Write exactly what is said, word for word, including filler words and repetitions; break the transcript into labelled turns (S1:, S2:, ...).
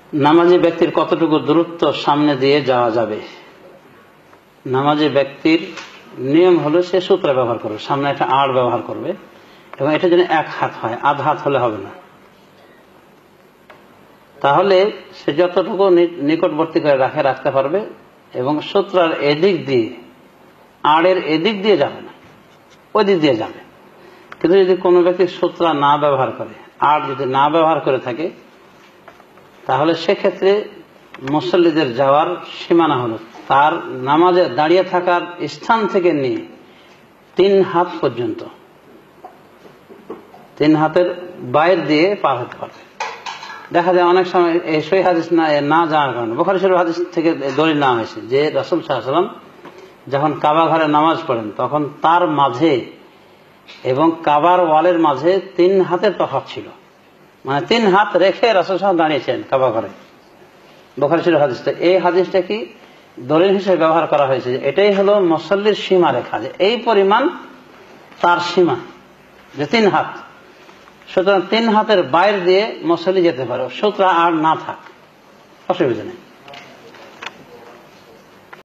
S1: নামাজি ব্যক্তির কতটুকু দূরত্ব সামনে দিয়ে যাওয়া যাবে? নামাজি ব্যক্তির নিয়ম হলো সে সূত্র ব্যবহার করবে, সামনে একটা আড় ব্যবহার করবে, এবং এটা যেন এক হাত হয়, আধ হাত হলে হবে না। তাহলে সে যতটুকু নিকটবর্তী করে রাখে রাখতে পারবে, এবং সূত্রার এদিক দিয়ে, আড়ের এদিক দিয়ে যাবে না, ওই দিক দিয়ে যাবে। কিন্তু যদি কোনো ব্যক্তি সূত্রা না ব্যবহার করে, আড় যদি না ব্যবহার করে থাকে, তাহলে সেক্ষেত্রে মুসল্লিদের যাওয়ার সীমানা হলো তার নামাজে দাঁড়িয়ে থাকার স্থান থেকে নিয়ে তিন হাত পর্যন্ত, তিন হাতের বাইরে দিয়ে পার হতে পারবে। দেখা যায় অনেক সময় এই সহিহ হাদিস না না যাওয়ার কারণে, বুখারী শরীফ হাদিস থেকে দলিল নেওয়া হয়েছে যে রাসূল সাল্লাল্লাহু আলাইহি ওয়াসাল্লাম যখন কাবা ঘরে নামাজ পড়েন তখন তার মাঝে এবং কাবার ওয়ালের মাঝে তিন হাতের তফাৎ ছিল, মানে তিন হাত রেখে রাসূল সাল্লাল্লাহু আলাইহি ওয়াসাল্লাম দাঁড়িয়েছেন কাবা ঘরে। বুখারী শরীফ হাদিসটা, এই হাদিসটা কি দলিল হিসেবে ব্যবহার করা হয়েছে। এটাই হলো মুসল্লির সীমা রেখা, যে এই পরিমাণ তার সীমা, যে তিন হাত। সুতরাং তিন হাতের বাইরে দিয়ে মুসল্লি যেতে পারে, সূত্রা আর না থাক, অসুবিধা নেই।